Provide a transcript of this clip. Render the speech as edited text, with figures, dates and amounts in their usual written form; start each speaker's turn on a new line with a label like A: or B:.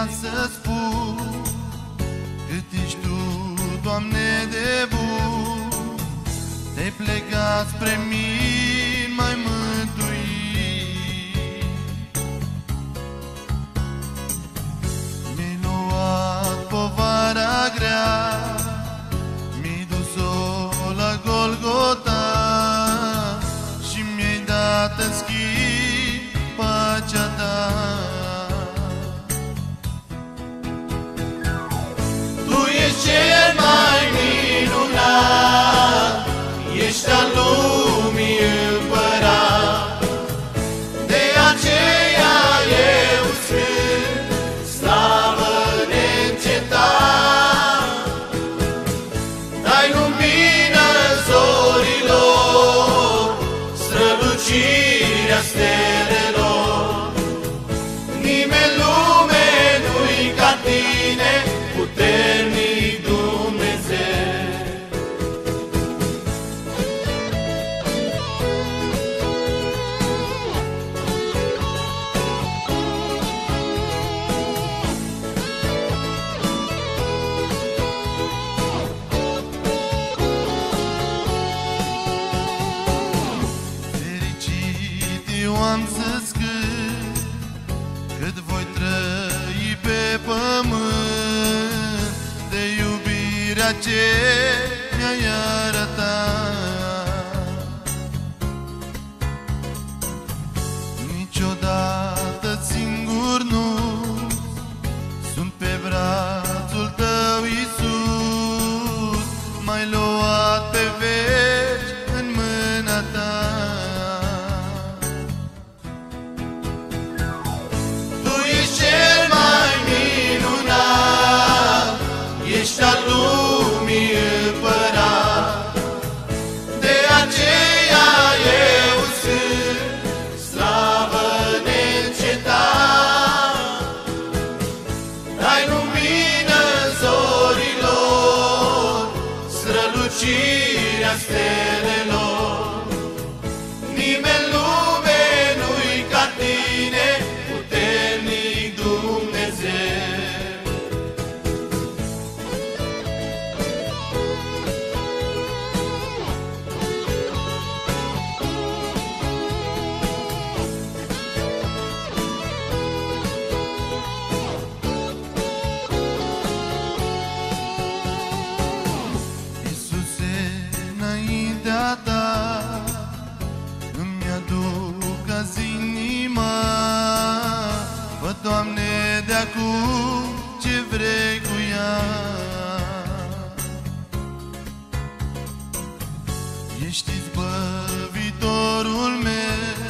A: ca să spun cât ești Tu, Doamne, de bun. Te-ai plecat spre mine, m-ai mântuit. Mi-ai luat povara grea, mi-ai dus-o la Golgota și mi-ai dat în schimb pacea Ta. Tu ești cel mai minunat, ești al lumii împărat, de aceea eu cânt slavă neîncetat. Dai lumină zorilor, strălucirea stelelor. Nimeni în lume nu-i ca Tine, puternic Dumnezeu. Fericit eu am să-ți cânt, cât voi trăi pe pământ, de iubirea ce mi-ai arătat. Niciodată singur nu sunt pe brațul Tău, Iisus. M-ai luat pe veci în mâna Ta. Tu ești cel mai minunat, ești al lumii împărat, de aceea eu sunt slavă neîncetat. Dai lumină zorilor, strălucirea stelelor. Nimeni în lume nu-i ca Tine, puternic Dumnezeu. Iisuse, înaintea Ta îmi aduc azi inima. Fă, Doamne, de-acum ce vrei cu ea. Ești izbăvitorul meu,